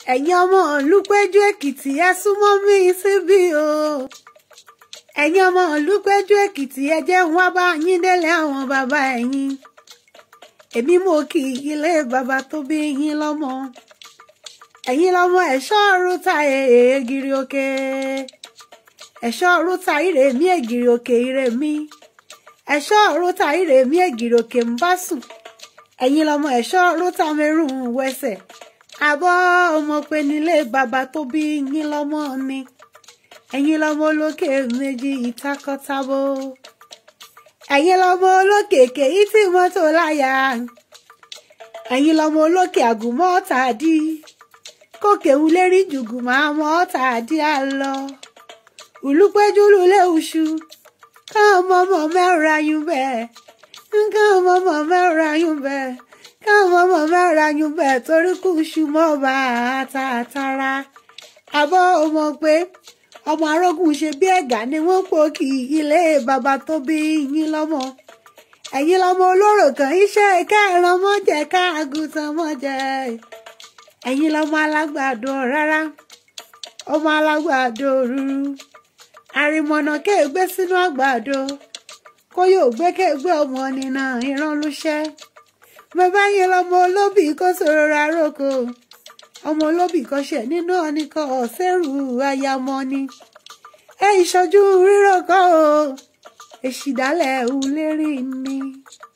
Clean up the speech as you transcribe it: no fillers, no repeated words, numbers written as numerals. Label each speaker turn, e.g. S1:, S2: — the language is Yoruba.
S1: ẹ̀yin ọmọ Ilupeju-Ekiti ẹ súnmọ́ mi síbí o. ẹ̀yin ọmọ Ilupeju-Ekiti ẹ jẹ́ n wá bá yín délé àwọn bàbá ẹ̀yin. èmi mo kí ilé bàbá tó bí yín lọ́mọ. ẹ̀yin lọ́mọ ẹ̀ṣọ́ rúta ègìrì òkè. ẹ̀ṣọ́ rúta ire mi ègìrì òkè ire mi. ẹ̀ṣọ́ rúta ire mi ègìrì òkè ń bá sùn. ẹ̀yin lọ́mọ ẹ̀ṣọ́ rúta mẹ́rùn wẹsẹ̀. àbọ̀ ọmọ pé nílé bàbá tó bí yín lọ́mọ ni. ẹ̀yin lọ́mọ olókè méjì ìtakọ́tabo. ẹ̀yin lọ́mọ olókè kèyí tí mọ́tò láyà. ẹ̀yin lọ́mọ olókè àgùnmọ́ tàdí. kókè ń lérí jùgù máa mọ́ tàdí àlọ́. Ilupeju lulẹ̀ oṣù. káwọn ọmọ mẹ́ra yún bẹ́ẹ̀. káwọn ọmọ mẹ́ra yún bẹ́ẹ̀. káwọn ọmọ mẹ́ra yún bẹ́ẹ̀ torí kù ṣù mọ́ bá a tààtàrà. àbọ̀ ọmọ pé ọmọ arógùn ṣe bí ẹ̀gà ni wọ́n pò kí ilé bàbá tó bí yín lọ́mọ. ẹ̀yin lọ́mọ olóró kan iṣẹ́ kẹran mọ́jẹ káàgùtàn mọ́jẹ. ẹ̀yin lọ́mọ alágbàdo rárá ọmọ alágbàdo rúrú. àrìmọ̀nà kéègbé sínú àgbàdo kó yóò gbé kéègbé ọmọ nínà ìran lúṣẹ́. bàbá yín lọ́mọ olóbì kó sọ̀rọ̀ rárókò. ọmọ olóbì kan ṣẹ̀ nínú ọ̀nìkan ọ̀sẹ̀rù ayamọ́ ni. ẹ ìṣojú rírọ̀ kọ́ o èṣìdálẹ̀ ò lérí ni.